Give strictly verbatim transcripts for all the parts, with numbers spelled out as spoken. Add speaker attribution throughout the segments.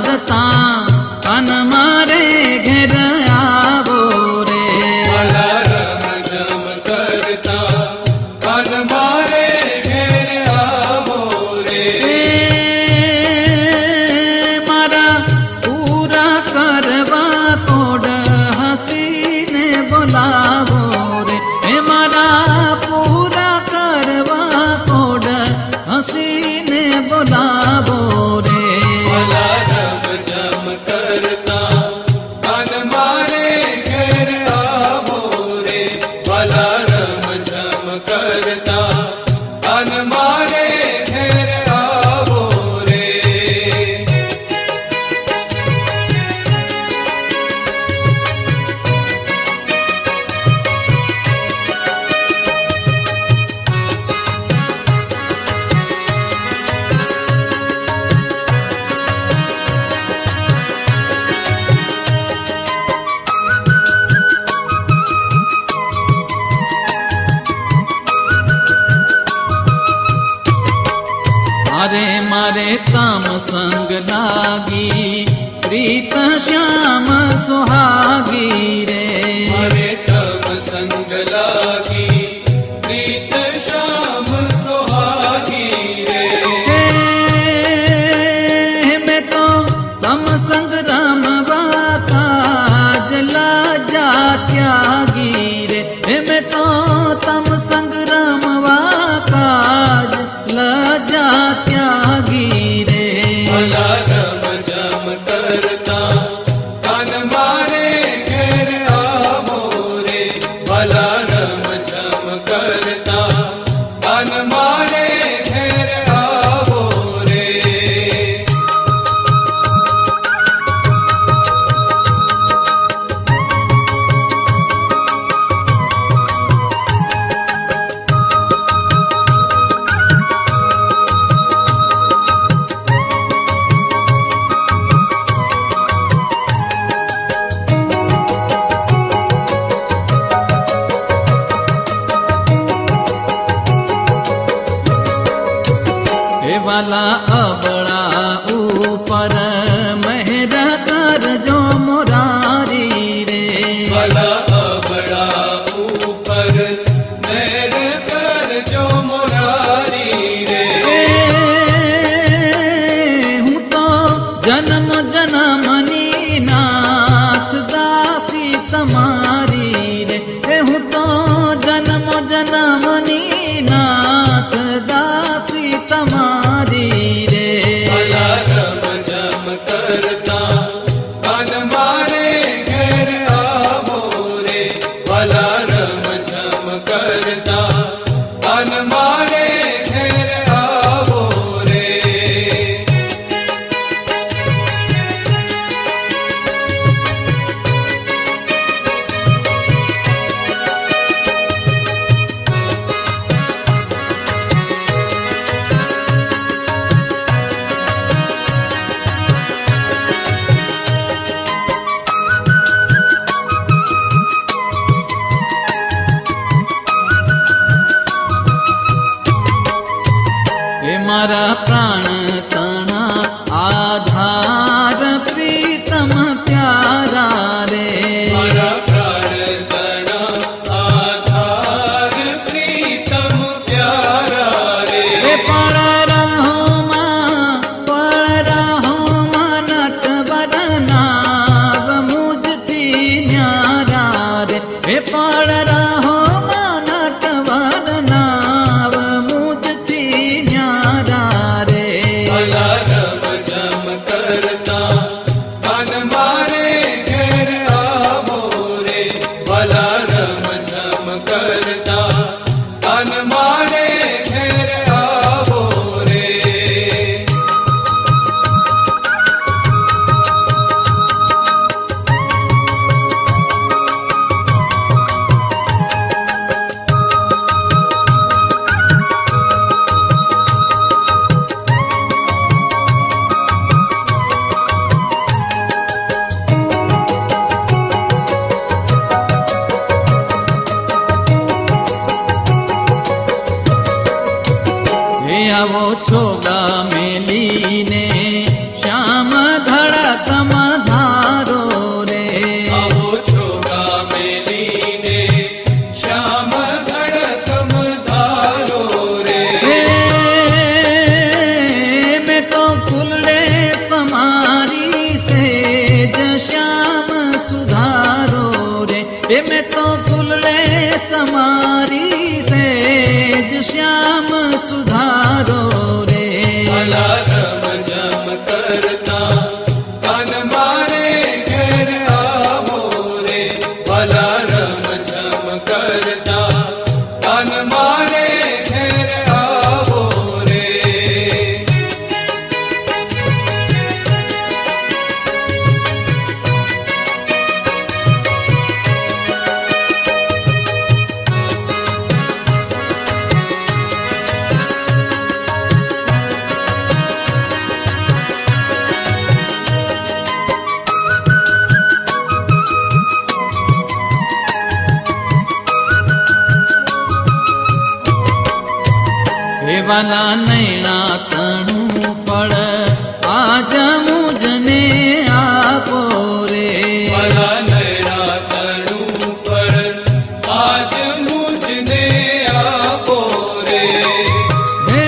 Speaker 1: करता तन मारे घेर आवो रे।
Speaker 2: भला रम झम करता तन मारे घेर आवो रे।
Speaker 1: मारा पूरा करवा तोड़ हसीने बोलावो रे। हे मारा पूरा करवा तोड़ हसीने बोलावो रे।
Speaker 2: भला रम झम करता तन मारे घेर आवो रे। भला रम झम करता तन मारे घेर आवो रे।
Speaker 1: मारे मारे काम संग लागी प्रीत श्याम सुहागी रे।
Speaker 2: मारे तम संग लागी प्रीत श्याम सुहागी रे।
Speaker 1: हे मैं तो तम संग राम काज लाजा त्यागी रे। हे मैं तो तम संग राम काज लाजा त्यागी रे।
Speaker 2: भला रम झम करता तन मारे घेर आवो रे। भला रम झम करता तन मारे घेर आवो रे।
Speaker 1: हे वाला अबड़ा ऊपर मेहर कर जो मुरारी रे।
Speaker 2: भला अबड़ा ऊपर मेहर कर जो मुरारी रे।
Speaker 1: हूँ तो जन्म जन्मनी नाथ दासी तमारी रे। हूँ तो जन्म जन्मनी नाथ दासी तमारी रे।
Speaker 2: भला रम झम करता तन मारे घेर आवो रे। भला रम झम करता तन मारे घेर आवो रे।
Speaker 1: हमारी सेज श्याम सुधारो रे।
Speaker 2: भला रम झम करता कान मारे घेर आवो रे। भला रम झम करता कान मारे घेर आवो रे।
Speaker 1: वाला नैना तणु फल आज मुझने आपो रे।
Speaker 2: भला नैना तणु फल आज मुझने आपो रे।
Speaker 1: हे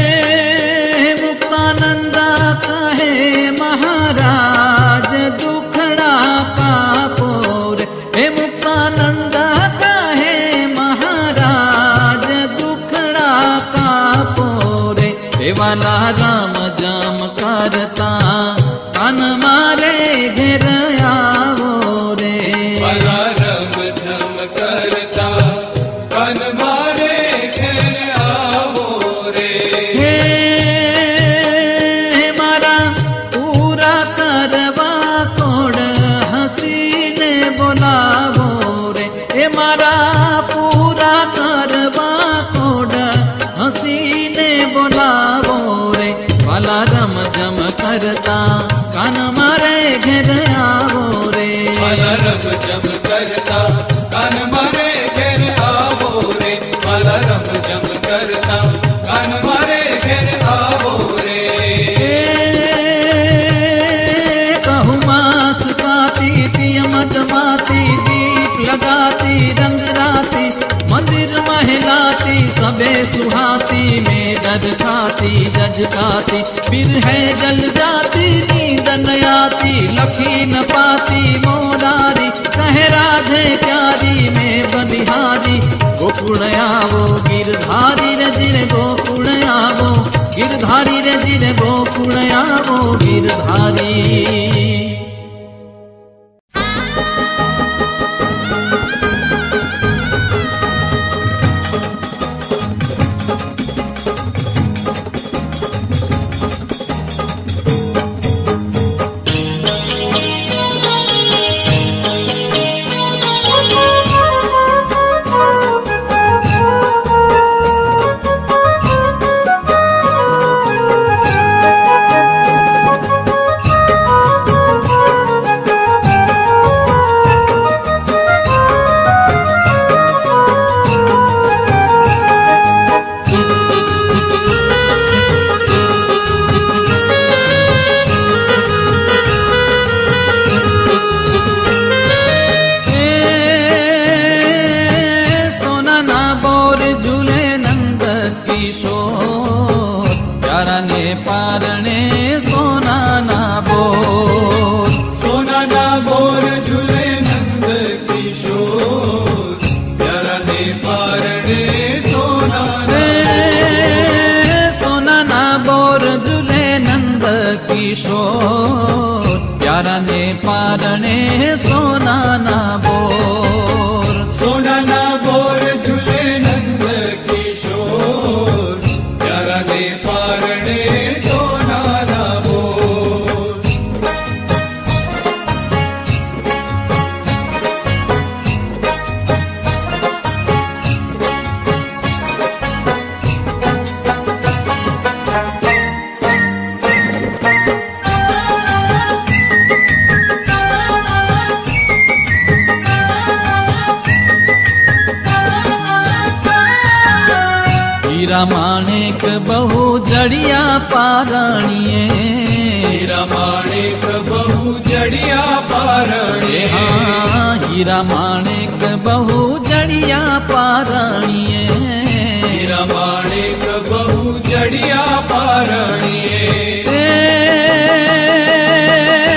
Speaker 1: मुक्तानंदा कहे महाराज दुखड़ा कापो रे। हे मुक्तानंदा कहे महाराज दुखड़ा कापो रे। हे वाला राम जाम करता कान मारे घेर आवो रे।
Speaker 2: भला रम झम करता कान मारे घेर आवो रे।
Speaker 1: हे मारा पूरा करवा कोड हसीने बोलावो रे। हे मारा पूरा करवा कोड हसीने बोलावो रे। वाला रम झम करता कान मारे घेर आवो रे।
Speaker 2: भला रम झम करता कान मारे घेर आवो रे। भला रम झम करता कान मारे घेर आवो रे।
Speaker 1: कहूँ मास पाती तियमत माती दीप लगाती रंग राती मंदिर महलाती सबे सुहाती में डर खाती जजकाती फिर है जल जाती नींद न आती लखी न पाती मोरारी कहे राधे प्यारी में बलिहारी गोकुल आवो गिरधारी रे जिरे गोकुल आवो गिरधारी रे जिरे गोकुल आवो गिरधारी। किशोर प्यारा ने पारणे सोना ना बोर।
Speaker 2: सोना ना बोर झूले नंद किशोर प्यारा ने पारणे सोना ना बोर।
Speaker 1: हीरा माणिक बहु जड़िया पारणिए।
Speaker 2: हीरा माणिक बहु जड़िया पारणिए।
Speaker 1: हाँ हीरा माणिक बहु जड़िया पारणिए।
Speaker 2: हीरा माणिक बहु जड़िया पारणिए।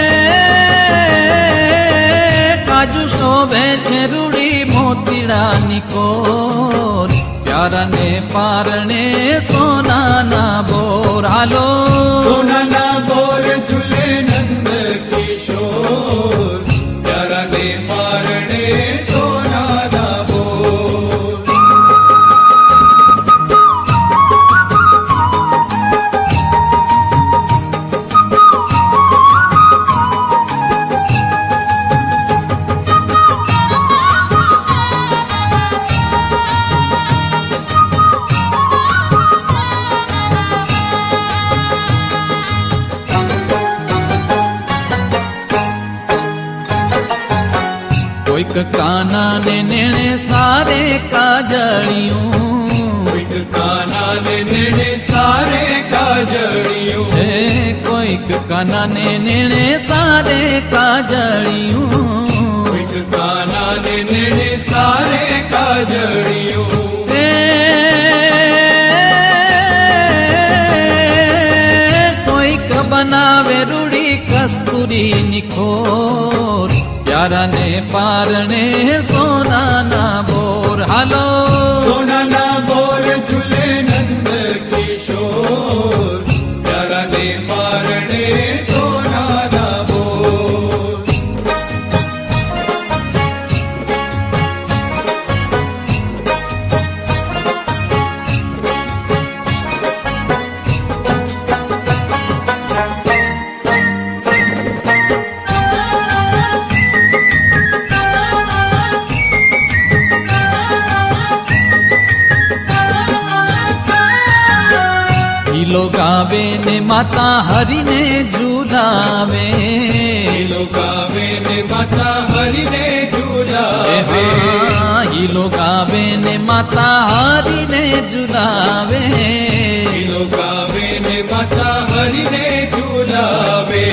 Speaker 1: काजू शोभे छे रूड़ी मोतीड़ा निकोर, प्यारा ने पारणे सोना ना बोर। हालो
Speaker 2: सोना ना बोर झूले नंद किशोर, प्यारा ने पारणे सोना ना बोर।
Speaker 1: कोई काना ने नेणे सारे काजड़ियूं,
Speaker 2: कोई काना ने नेणे सारे काजड़ियूं,
Speaker 1: हे कोई काना ने नेणे सारे काजड़ियूं,
Speaker 2: कोई काना ने नेणे सारे काजड़ियूं।
Speaker 1: हे कोई क बनावे रूड़ी कस्तूरी निखोर, प्यारा ने पारणे सोना ना बोर। हालो
Speaker 2: सोना ना बोर झूले नंद किशोर, प्यारा ने पारणे सोना ना बोर।
Speaker 1: लो गावे ने माता हरि ने झूलावे,
Speaker 2: लो गावे ने माता हरि ने झूलावे,
Speaker 1: लो गावे ने माता हरि ने झूलावे,
Speaker 2: लो गावे ने माता हरि ने झूलावे।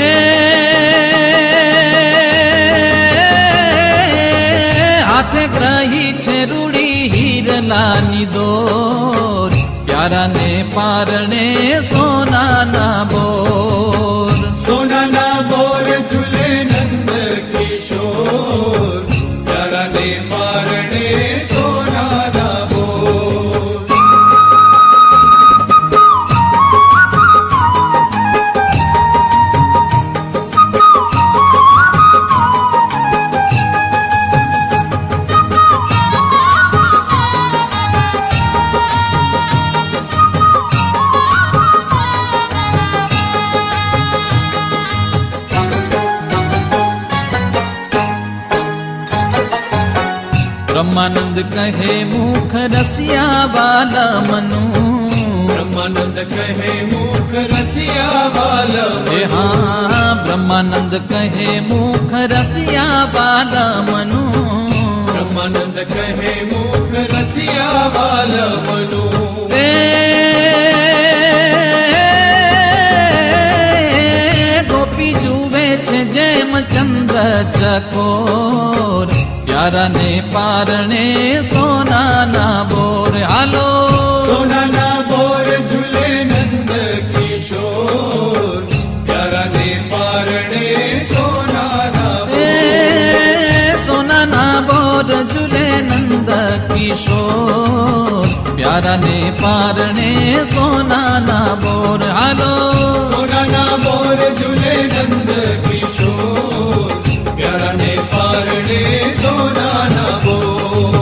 Speaker 2: हाथे
Speaker 1: ग्रही छे रूड़ी हीरलानी दोर, प्यारा ने पारणे सोना ना बोर।
Speaker 2: सोना ना बोर झूले नंद किशोर, प्यारा ने पारणे सोना ना बोर।
Speaker 1: ब्रह्मानंद कहे मुख रसिया वाला मनु,
Speaker 2: ब्रह्मानंद कहे मुख रसिया वाला
Speaker 1: हे हाँ ब्रह्मानंद कहे मुख रसिया वाला मनु,
Speaker 2: ब्रह्मानंद कहे मुख रसिया वाला मनु।
Speaker 1: ए गोपी जुवे छे जेम चंद्र चकोर, प्यारा ने पारणे सोना ना बोर। हालो
Speaker 2: सोना ना बोर झूले नंद किशोर, प्यारा ने पारणे सोना ना बोर।
Speaker 1: सोना ना बोर झूले नंद किशोर, प्यारा ने पारणे सोना ना बोर। हालो
Speaker 2: सोना ना बोर झूले नंद किशोर, प्यारा ने पारणे सोना ना बोर।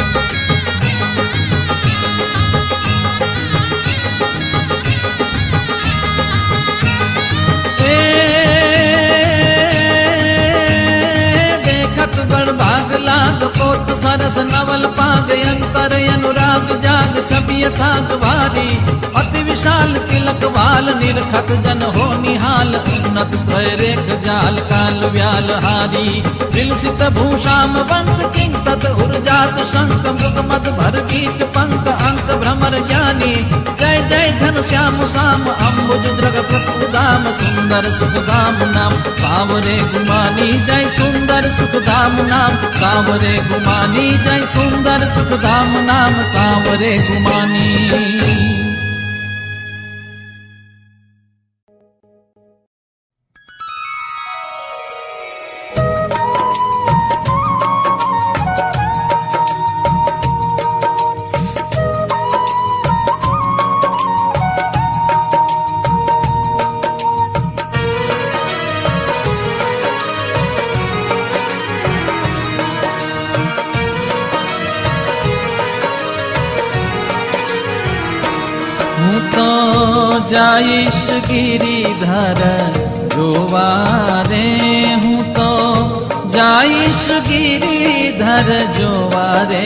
Speaker 1: देखत बड़ भाग लाग पोत सरस नवल पाग, अंतर अनुराग जाग छवि थाक भारी, अति विशाल तिलक बाल निरखत जन हो निहाल, उन्नत त्वय रेख जाल काल व्याल हारी, विलसित भूषाम बंक चिंतत उर्जात शंख मृग मद भर गीत पंक अंक भ्रमर ज्ञानी, जय जय धन श्याम साम अम्बुज द्रग प्रभुदाम, सुंदर सुखधाम नाम सावरे गुमानी, जय सुंदर सुखधाम नाम सावरे गुमानी, जय सुंदर सुखधाम नाम सावरे गुमानी। जाइश गिरिधर जोवारे हूँ तो जाइश गिरिधर जोवारे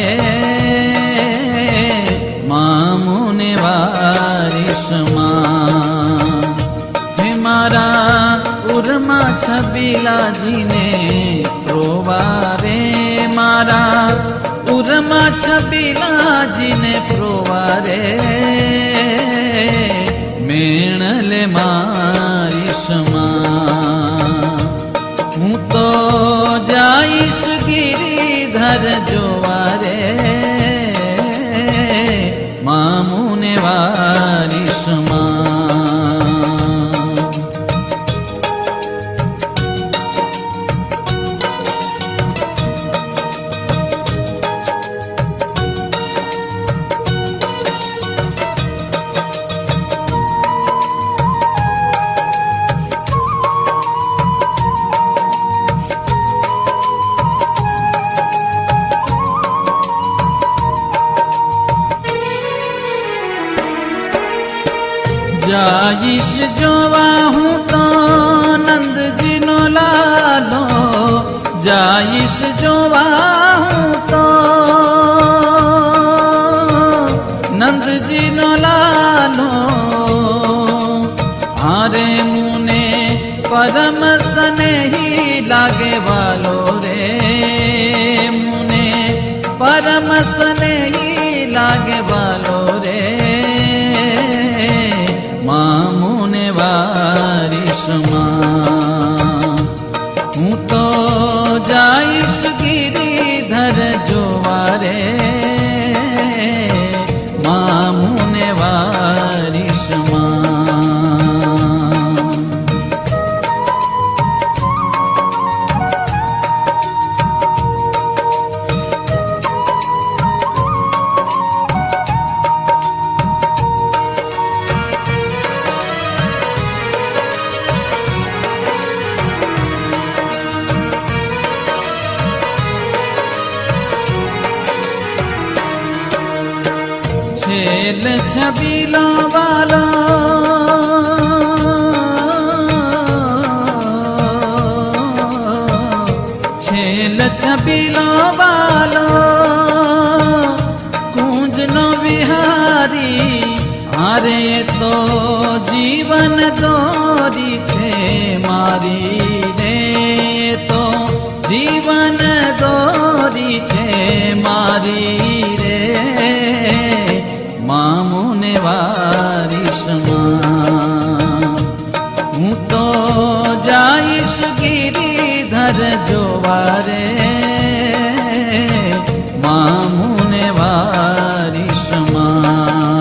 Speaker 1: मामुने वारिश माँ हे मारा उर्मा छबीला जीने प्रोवारे मारा उर्मा छबीला जीने प्रोवारे मेणले मारिश माँ हूँ तो जाइश गिरिधर जोवारे मामुने वारिश माँ जाइश जोवा हूँ तो नंद जी नो लालो जाइश जोवा हूँ तो नंद जी नो लालो हारे मुने परम सने ही लागे वालो रे मुने परम सने ही लागे वालो रे मामुने वारिश माँ हूँ तो जाइश गिरिधर जोवारे मामुने वारिश माँ छेल छबीलो वालो छेल छबीलो वालो कुंज नो विहारी अरे तो जीवन दोरी छे मारी रे तो जीवन दोरी छे मारी रे मामुने वारिश माँ हूँ तो जाइश गिरिधर जोवारे मामुने वारिश माँ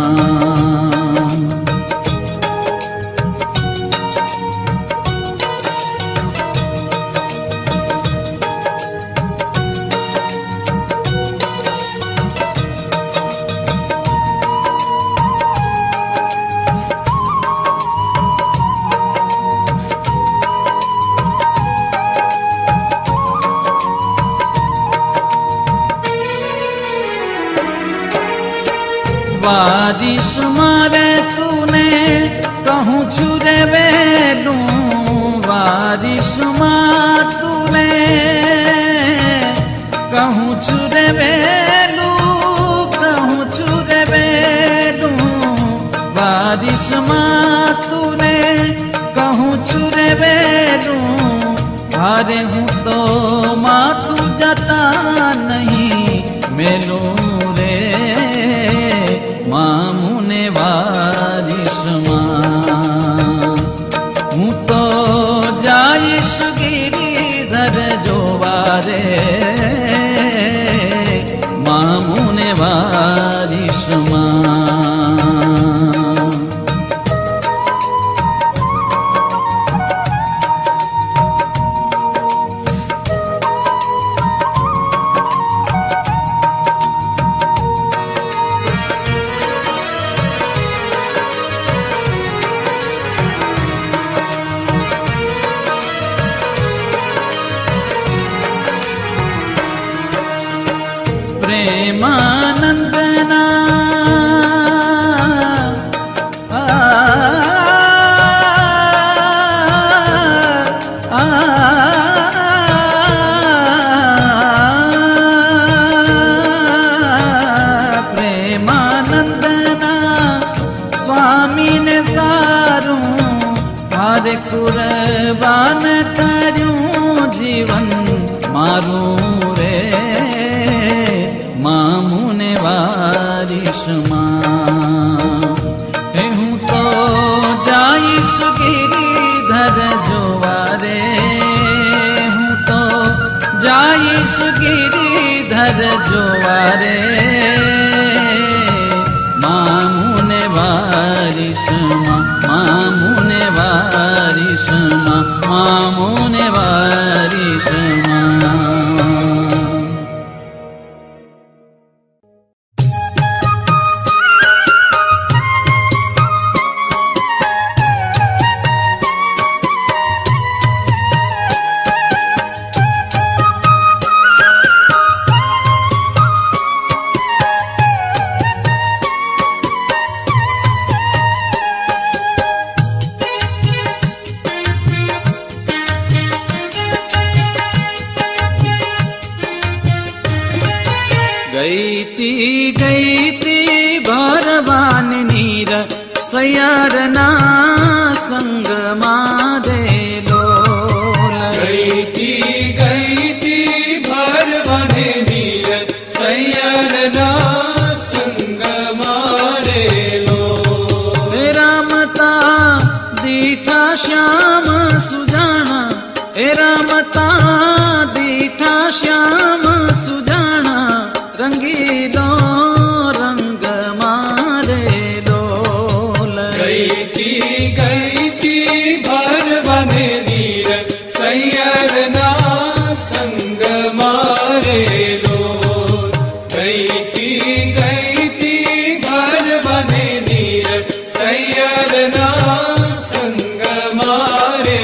Speaker 1: वारिश मारे तूने कहूँ छुरे वेलू वारिश माँ तूने कहूँ छुरे वेलू कहूँ छुरे वेलू वारिश माँ तूने कहूँ छुरे वेलू हारे हूँ तो माँ तू जता नहीं मेलू रे मामुने वारिश माँ हूँ तो जाइश गिरिधर जोवारे मामुने वारिश माँ आ प्रेमानंदना स्वामी ने सारू हारे कुर्बान करूं जीवन मारू रे मामूने वारिश हूँ तो जाइश गिरिधर जोवारे हूँ तो जाइश गिरिधर जोवारे मामूने वारिश मामूने वारिश मामूने वारिश गईती गईती भरवान नीर सयारना संग मारे लोल
Speaker 2: गईती गईती भरवान नीर सयारना संग मारे लोल
Speaker 1: रामता दीठा श्याम सुजाना ए रामता दीठा श्याम सुजाना रंगीलो रंग मारे लोल
Speaker 2: गईती गईती भरवान नीर सैयरना संग मारे लोल गईती गईती भरवान नीर सैयरना संग मारे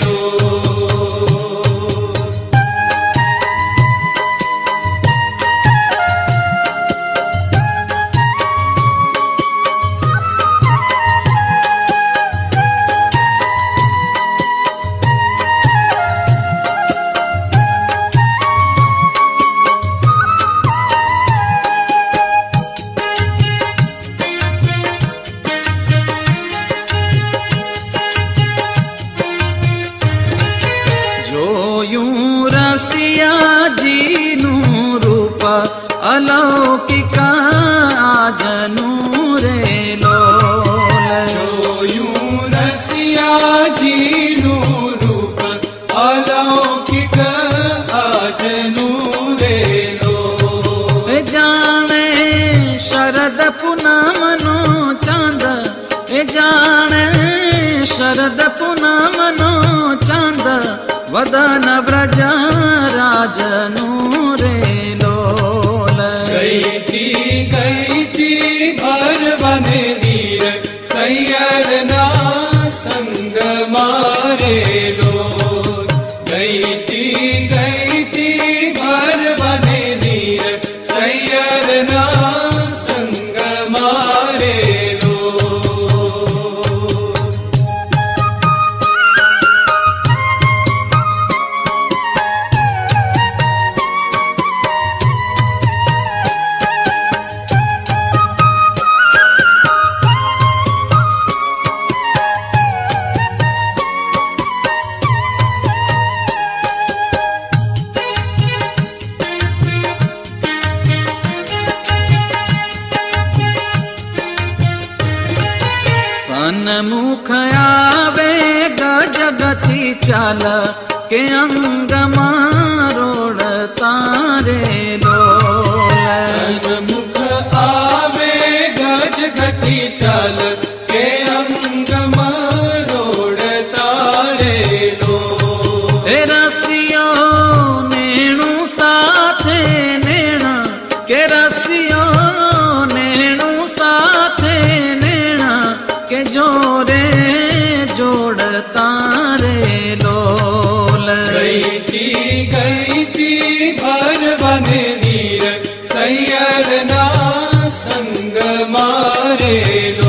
Speaker 1: अलौकिका जनू रे लोल
Speaker 2: जोयूं रसिया जीनू रूप अलौकिक आजनू रे लोल
Speaker 1: जाने शरद पुनमनो चांद ए जाने शरद पुनमनो चांद वदन ब्रज राजनू रे लोल
Speaker 2: गईती गईती भरवान नीर सैयरना संग मारे लोल गईती गईती भरवान नीर सैयरना संग मारे
Speaker 1: सन्मुख आवे गजगति चाल के अंग मारोड़ तारे लोल
Speaker 2: सन्मुख आवे गजगति चाल के अंग मारोड़ तारे लोल
Speaker 1: रसियो नेणु साथे नेणा के रसियो नेणु साथे नेणा के जोरे जोड़ता रे लोल
Speaker 2: गईती गईती भरवान नीर सैयरना संग मारे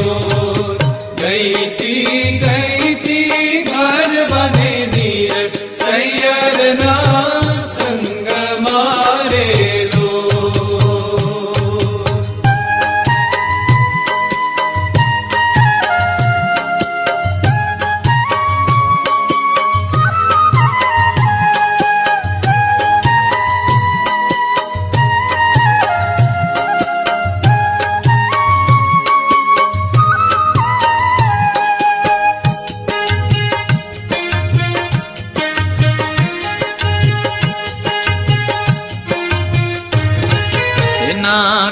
Speaker 2: लोल गईती गईती भरवान नीर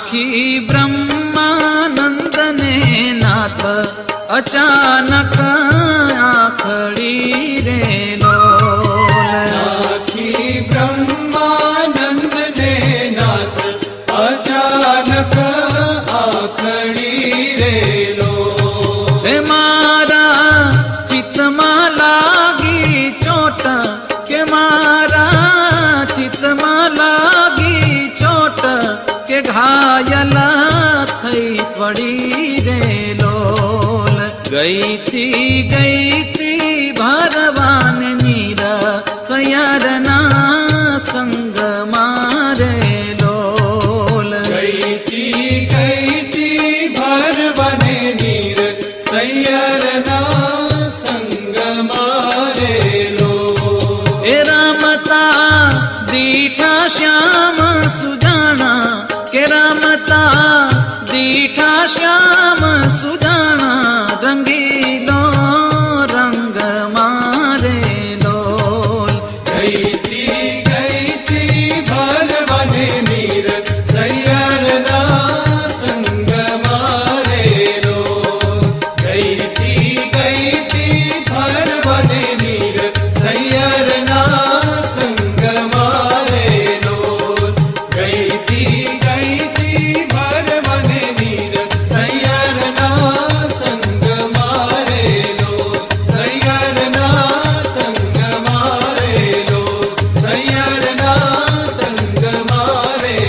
Speaker 1: आखी ब्रह्मानंद ने नाथ अचानक आखड़ी रे लोल।
Speaker 2: आखी ब्रह्मानंद ने नाथ अचानक आखड़ी रे लोल।
Speaker 1: हे मारा चित्तमा लागी चोट, के मारा चित्तमा लागी चोट, के घायल थई पड़ी रे लोल। गई थी गई थी भरवान नीर सयरना संग मारे लोल।
Speaker 2: गई थी गई थी भरवान नीर सयरना संग मारे लोल।
Speaker 1: ए रामता दीठा श्याम सुजाना, के रामता दीठा श्याम सुजाना, रंगीलो रंग मारे लोल।
Speaker 2: गई थी गई थी भरवान नीर सयरना संग मारे लोल। गई थी गई थी भरवान नीर सयरना संग मारे लोल। गई थी गई थी भरवान नीर सयरना संग मारे लोल। सयरना संग मारे लोल। सयरना संग मारे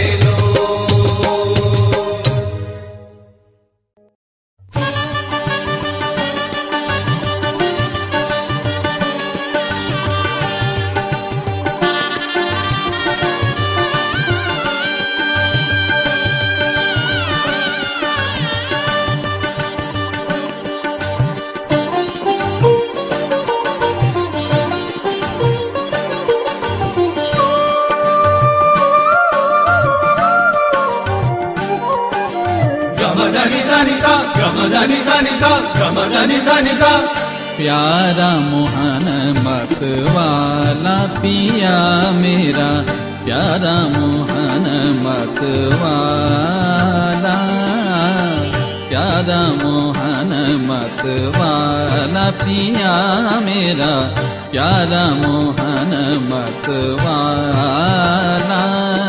Speaker 2: गमदानी सा निसा गमदानी सा निसा गमदानी सा निसा।
Speaker 1: प्यारा मोहन मत वाला पिया मेरा, प्यारा मोहन मत वाला, प्यारा मोहन मत वाला पिया मेरा, प्यारा मोहन मत वाला।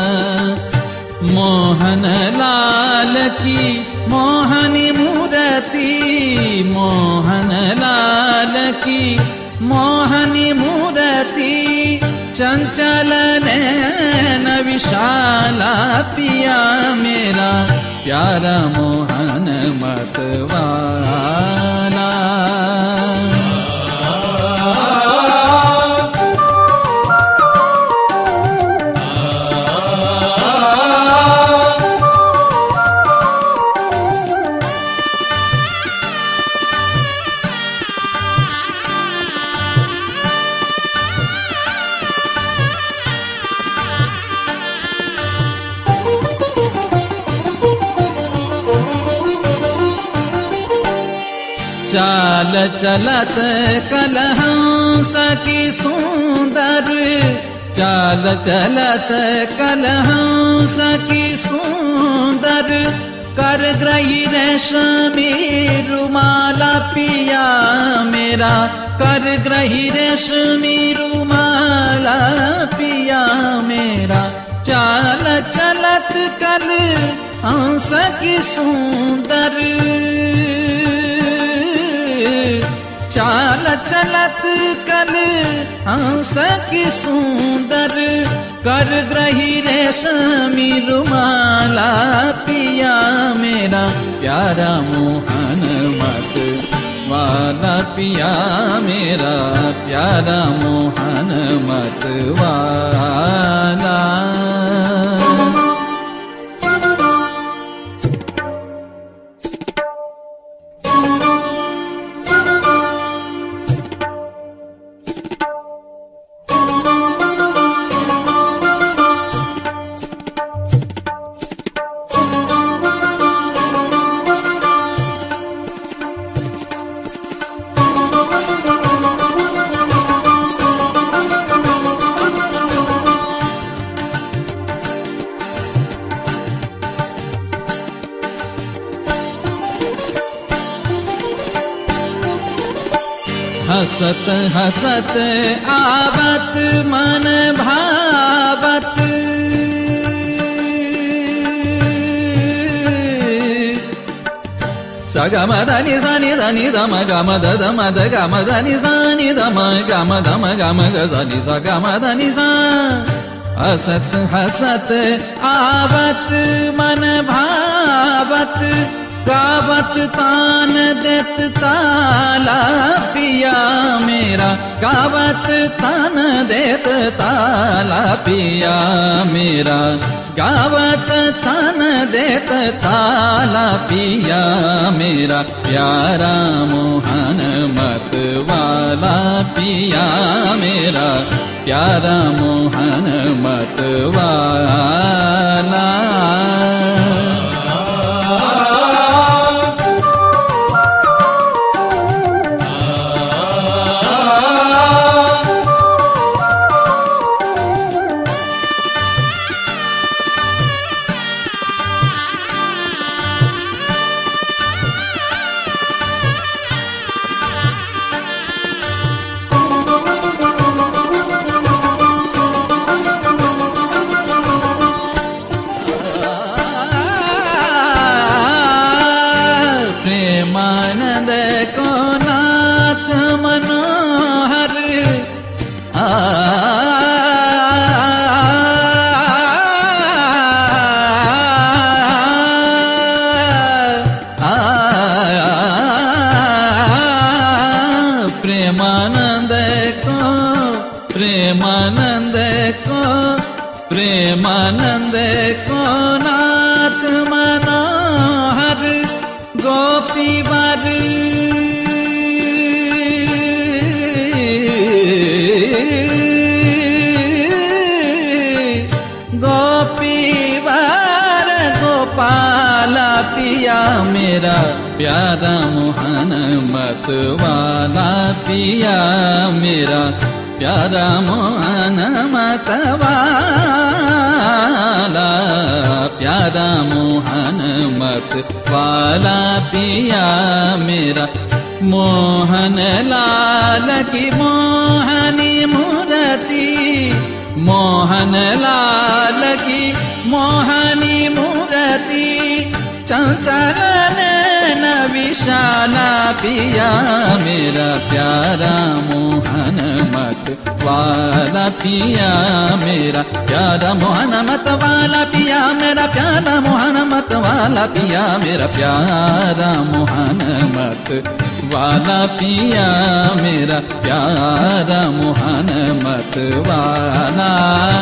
Speaker 1: मोहन लाल की मोहनी मूर्ति, मोहन लाल की मोहनी मूर्ति, चंचल नैन विशाला पिया मेरा, प्यारा मोहन मत वाला। चाल चलत कलहंस की सुंदर, चाल चलत कलहंस की सुंदर, कर ग्रही रेशमी रुमाला पिया मेरा, कर ग्रही रेशमी रुमाला पिया मेरा। चाल चलत कल हंस की सुंदर, चाल चलत कल हंस की सुंदर, कर ग्रही रेशमी रुमाला पिया मेरा, प्यारा मोहन मत वाला पिया मेरा, प्यारा मोहन मत वाला। हसत हसत आवत मन भावत सगम धनि सनि धनि धम गम ध धम ध गम धनि सनि धम गम धम गम ग धनि स गम धनि सा हसत हसत आवत मन भावत गावत तान देत ताला पिया मेरा गावत तान देत ताला पिया मेरा गावत तान देत ताला पिया मेरा प्यारा मोहन मत वाला पिया मेरा प्यारा मोहन मत वाला प्रेमानंद को प्रेमानंद को प्रेमानंद को नाथ मनोहर गोपी वर गोपी वर गोपाला पिया मेरा प्यारा मोहन मत वाला पिया मेरा प्यारा मोहन मत वाला प्यारा मोहन मत वाला पिया मेरा मोहन लाल की मोहनी मूर्ति मोहन लाल की मोहनी मूर्ति चंचल नैन विशाला पिया मेरा प्यारा मोहन मत वाला पिया मेरा प्यारा मोहन मत वाला पिया मेरा प्यारा मोहन मत वाला पिया मेरा प्यारा मोहन मत वाला पिया मेरा प्यारा मोहन मत वाला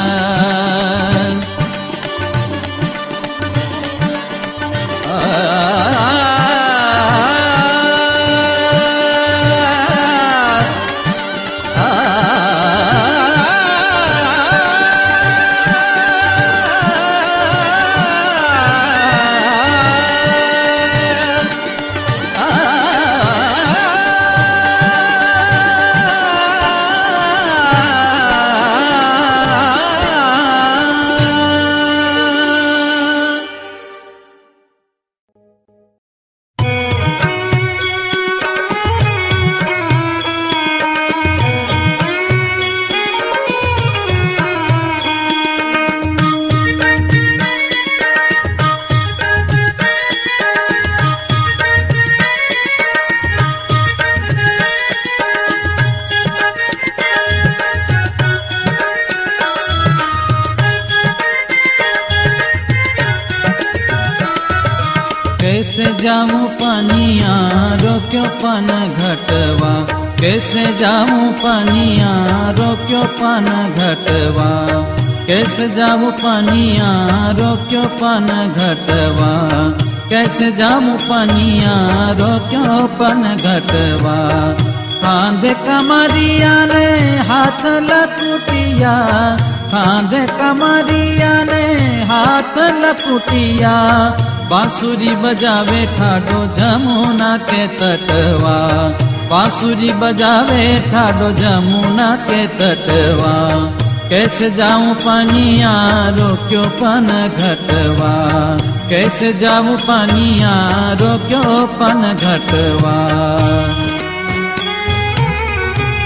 Speaker 1: कैसे जाऊं पानिया रोक्यो पन घटवा कैसे जाऊं पानिया रोक्यो पन घटवा कैसे जाऊं पानिया रोक्यो पन घटवा कैसे जाऊं पानिया रोक्यो पन घटवा कांधे कमरिया ने हाथ लकुटिया कांधे कमरिया ने हाथ लकुटिया बांसुरी बजावे ठाडो जमुना के तटवा बांसुरी बजावे ठाडो जमुना के तटवा कैसे जाऊं पानिया रोक्यो पन घटवा कैसे जाऊं पानिया रोक्यो पन घटवा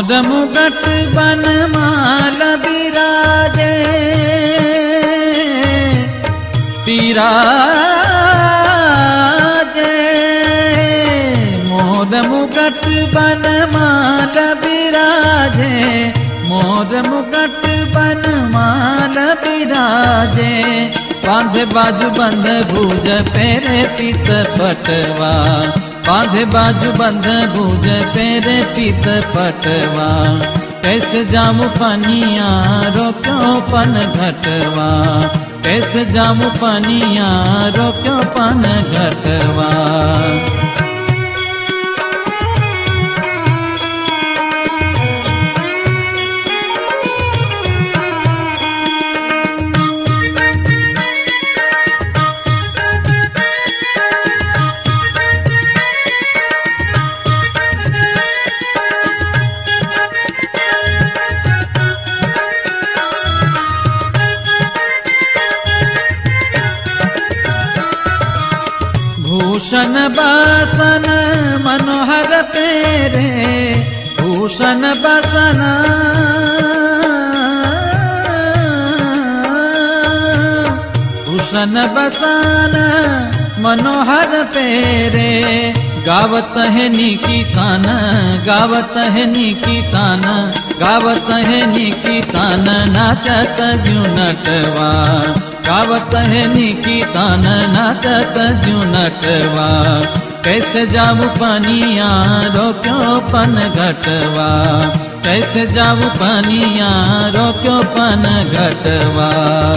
Speaker 1: मोर मुगट बनमाल बिराजे बिराजे मोर मुगट बनमाल बिराजे मोर मुगट बनमाल बिराजे बांधे बाजू बंध भुज पेरे पीत पटवा बांधे बाजू बंध भुज पेरे पीत पटवा कैसे जामु पनिया रोक्यो पन घटवा कैसे जामु पनिया रोक्यो पन घटवा भूषण बासन मनोहर तेरे भूषण बासन भूषण बसन मनोहर पेरे गावत है निकी तान गावत है निकी तान गावत है निकी तान नाचत जू नटवा गावत है निकी तान नाचत जू नटवा कैसे जाऊ पनिया रोक्यो पन घटवा कैसे जाऊ पनिया रोक्यो पन घटवा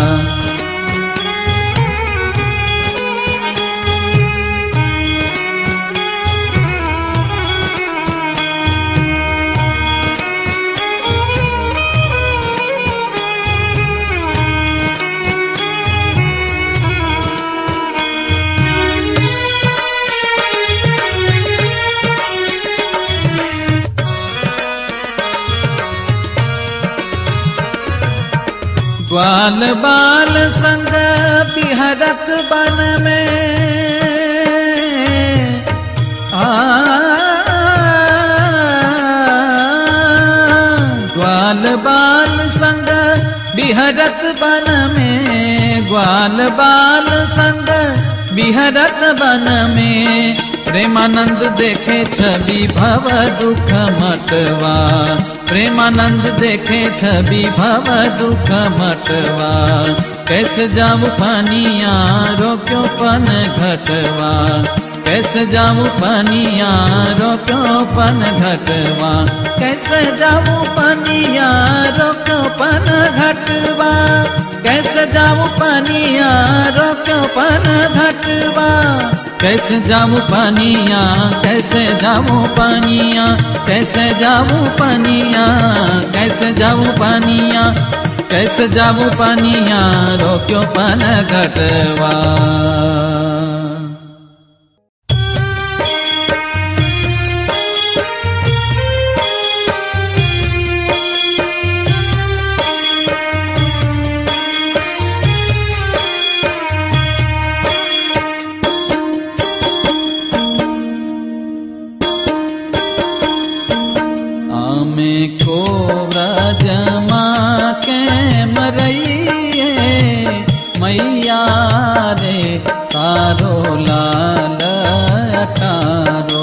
Speaker 1: ग्वाल बाल संग बिहरत बन में आ ग्वाल बाल संग बिहरत बन में ग्वाल बाल संग बिहरत बन में प्रेमानंद देखे छवि भव दुख मटवा प्रेमानंद देखे छवि भव दुख मटवा कैसे जाऊ पनिया रोक्यो पन घटवा कैसे जाऊ पनिया रोक्यो पन घटवा कैसे जाऊ पनिया रोक्यो पन घटवा कैसे जाऊ पनिया रोक्यो पन घटवा कैसे जाऊ पनिया कैसे जाऊ पनिया कैसे जाऊ पनिया कैसे जाऊ पनिया कैसे जाऊ पनिया रोक्यो पन घटवा को व्रजमा के मरइए मैया रे तारो लाल अटारो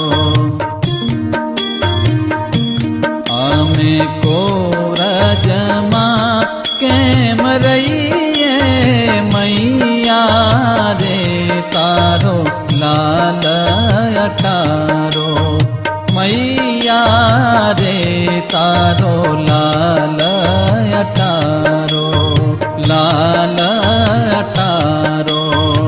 Speaker 1: आमे को व्रजमा के मरइए मैया रे तारो लाल अटारो मैया रे तारो लाल अटारो लाल अटारो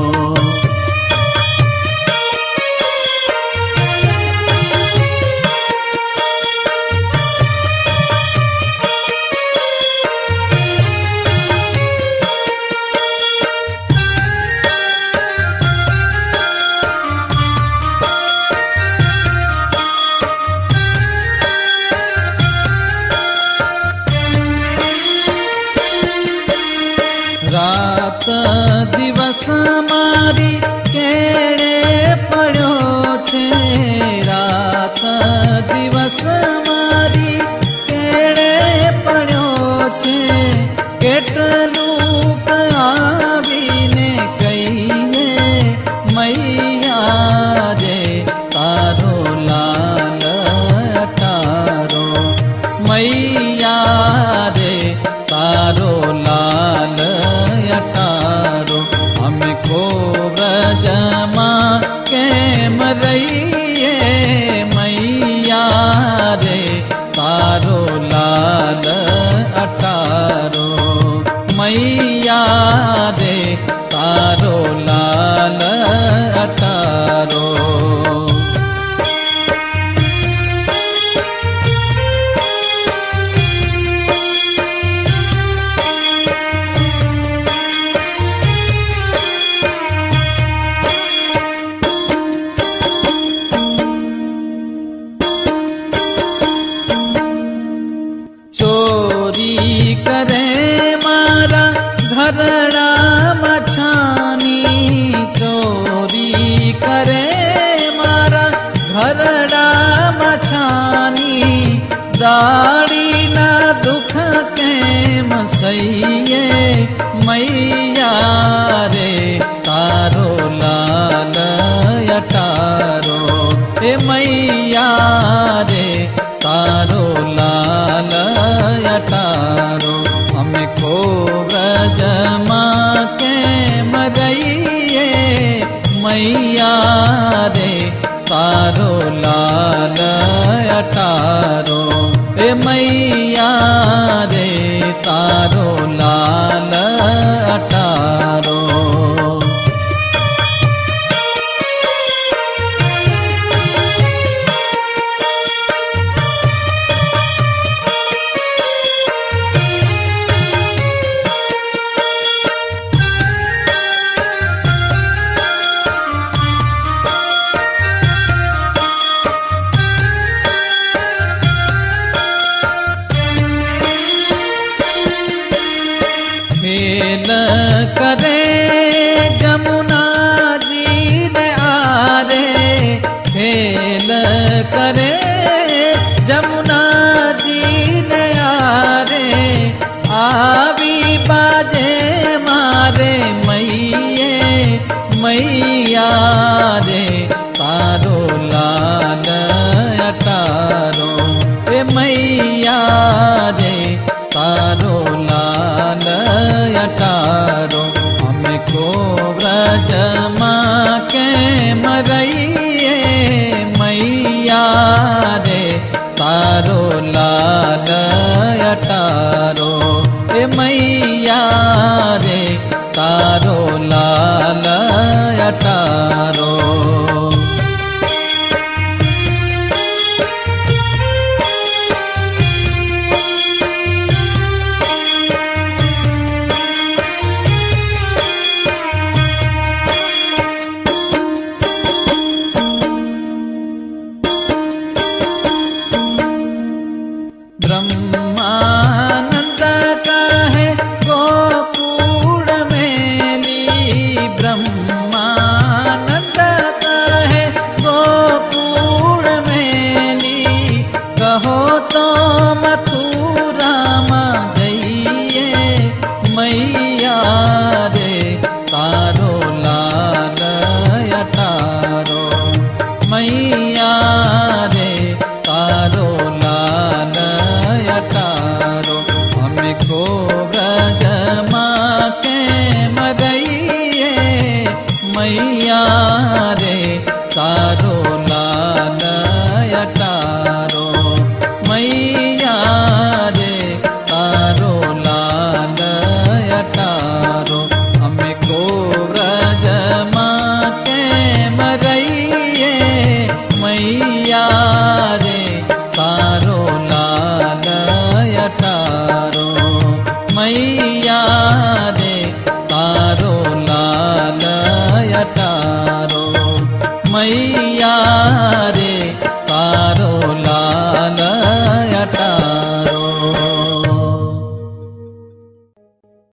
Speaker 1: रात दिवस मारी केड़े पड़ो छे रात दिवस